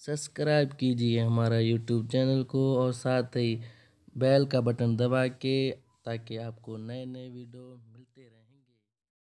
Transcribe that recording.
Subscribe कीजिए हमारा YouTube channel को और साथ ही बेल का बटन दबा के, ताकि आपको नए नए वीडियो मिलते रहें।